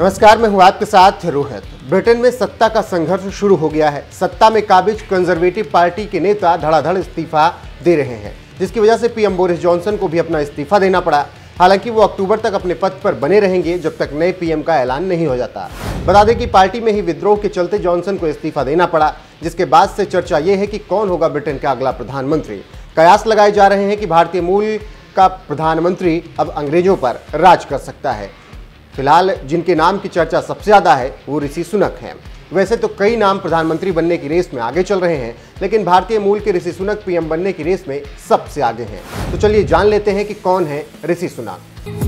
नमस्कार, मैं हूं आपके साथ रोहित। ब्रिटेन में सत्ता का संघर्ष शुरू हो गया है। सत्ता में काबिज कंजर्वेटिव पार्टी के नेता धड़ाधड़ इस्तीफा दे रहे हैं, जिसकी वजह से पीएम बोरिस जॉनसन को भी अपना इस्तीफा देना पड़ा। हालांकि वो अक्टूबर तक अपने पद पर बने रहेंगे जब तक नए पीएम का ऐलान नहीं हो जाता। बता दें कि पार्टी में ही विद्रोह के चलते जॉनसन को इस्तीफा देना पड़ा, जिसके बाद से चर्चा ये है कि कौन होगा ब्रिटेन का अगला प्रधानमंत्री। कयास लगाए जा रहे हैं कि भारतीय मूल का प्रधानमंत्री अब अंग्रेजों पर राज कर सकता है। फिलहाल जिनके नाम की चर्चा सबसे ज्यादा है वो ऋषि सुनक हैं। वैसे तो कई नाम प्रधानमंत्री बनने की रेस में आगे चल रहे हैं, लेकिन भारतीय मूल के ऋषि सुनक पीएम बनने की रेस में सबसे आगे हैं। तो चलिए जान लेते हैं कि कौन है ऋषि सुनक।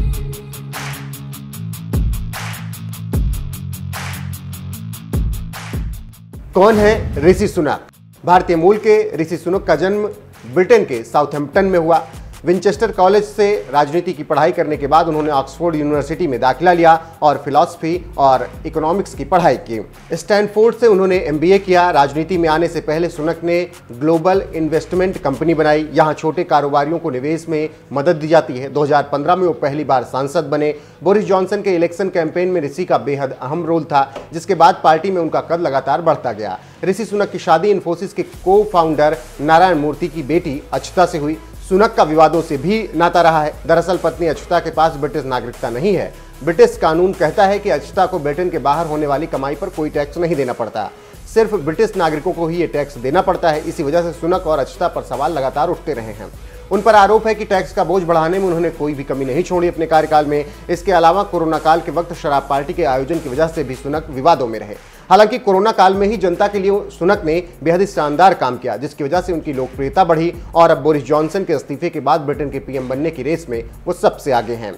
कौन है ऋषि सुनक? भारतीय मूल के ऋषि सुनक का जन्म ब्रिटेन के साउथहैम्पटन में हुआ। विंचेस्टर कॉलेज से राजनीति की पढ़ाई करने के बाद उन्होंने ऑक्सफोर्ड यूनिवर्सिटी में दाखिला लिया और फिलॉसफी और इकोनॉमिक्स की पढ़ाई की। स्टैनफोर्ड से उन्होंने एमबीए किया। राजनीति में आने से पहले सुनक ने ग्लोबल इन्वेस्टमेंट कंपनी बनाई। यहाँ छोटे कारोबारियों को निवेश में मदद दी जाती है। 2015 में वो पहली बार सांसद बने। बोरिस जॉनसन के इलेक्शन कैंपेन में ऋषि का बेहद अहम रोल था, जिसके बाद पार्टी में उनका कद लगातार बढ़ता गया। ऋषि सुनक की शादी इन्फोसिस के को फाउंडर नारायण मूर्ति की बेटी अक्षता से हुई। सुनक का विवादों से भी नाता रहा है। दरअसल पत्नी अक्षता के पास ब्रिटिश नागरिकता नहीं है। ब्रिटिश कानून कहता है कि अक्षता को ब्रिटेन के बाहर होने वाली कमाई पर कोई टैक्स नहीं देना पड़ता, सिर्फ ब्रिटिश नागरिकों को ही ये टैक्स देना पड़ता है। इसी वजह से सुनक और अक्षता पर सवाल लगातार उठते रहे हैं। उन पर आरोप है कि टैक्स का बोझ बढ़ाने में उन्होंने कोई भी कमी नहीं छोड़ी अपने कार्यकाल में। इसके अलावा कोरोना काल के वक्त शराब पार्टी के आयोजन की वजह से भी सुनक विवादों में रहे। हालांकि कोरोना काल में ही जनता के लिए सुनक ने बेहद शानदार काम किया, जिसकी वजह से उनकी लोकप्रियता बढ़ी और अब बोरिस जॉनसन के इस्तीफे के बाद ब्रिटेन के पीएम बनने की रेस में वो सबसे आगे हैं।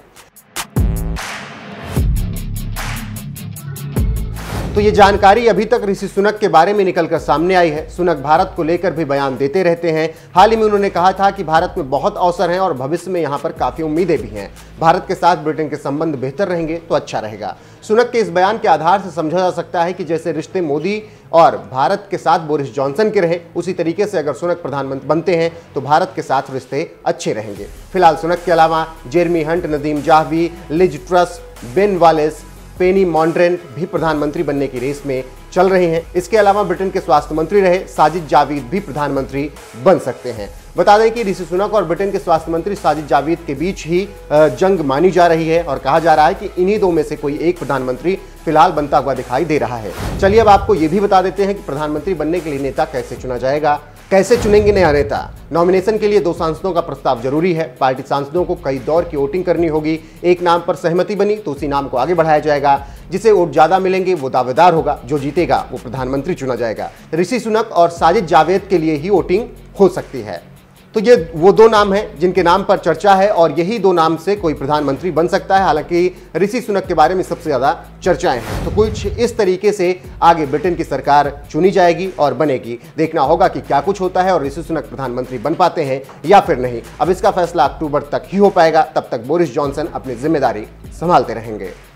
तो ये जानकारी अभी तक ऋषि सुनक के बारे में निकलकर सामने आई है। सुनक भारत को लेकर भी बयान देते रहते हैं। हाल ही में उन्होंने कहा था कि भारत में बहुत अवसर हैं और भविष्य में यहाँ पर काफ़ी उम्मीदें भी हैं। भारत के साथ ब्रिटेन के संबंध बेहतर रहेंगे तो अच्छा रहेगा। सुनक के इस बयान के आधार से समझा जा सकता है कि जैसे रिश्ते मोदी और भारत के साथ बोरिस जॉनसन के रहे, उसी तरीके से अगर सुनक प्रधानमंत्री बनते हैं तो भारत के साथ रिश्ते अच्छे रहेंगे। फिलहाल सुनक के अलावा Jeremy Hunt, Nadhim Zahawi, Liz Truss, Ben Wallace, Penny Mordaunt भी प्रधानमंत्री बनने की रेस में चल रहे हैं। इसके अलावा ब्रिटेन के स्वास्थ्य मंत्री रहे साजिद जाविद भी प्रधानमंत्री बन सकते हैं। बता दें कि ऋषि सुनक और ब्रिटेन के स्वास्थ्य मंत्री साजिद जाविद के बीच ही जंग मानी जा रही है और कहा जा रहा है कि इन्हीं दो में से कोई एक प्रधानमंत्री फिलहाल बनता हुआ दिखाई दे रहा है। चलिए अब आपको ये भी बता देते हैं कि प्रधानमंत्री बनने के लिए नेता कैसे चुना जाएगा, कैसे चुनेंगे नया नेता। नॉमिनेशन के लिए 2 सांसदों का प्रस्ताव जरूरी है। पार्टी सांसदों को कई दौर की वोटिंग करनी होगी। एक नाम पर सहमति बनी तो उसी नाम को आगे बढ़ाया जाएगा। जिसे वोट ज्यादा मिलेंगे वो दावेदार होगा, जो जीतेगा वो प्रधानमंत्री चुना जाएगा। ऋषि सुनक और साजिद जावेद के लिए ही वोटिंग हो सकती है। तो ये वो 2 नाम हैं जिनके नाम पर चर्चा है और यही 2 नाम से कोई प्रधानमंत्री बन सकता है। हालांकि ऋषि सुनक के बारे में सबसे ज्यादा चर्चाएं हैं। तो कुछ इस तरीके से आगे ब्रिटेन की सरकार चुनी जाएगी और बनेगी। देखना होगा कि क्या कुछ होता है और ऋषि सुनक प्रधानमंत्री बन पाते हैं या फिर नहीं। अब इसका फैसला अक्टूबर तक ही हो पाएगा। तब तक बोरिस जॉनसन अपनी जिम्मेदारी संभालते रहेंगे।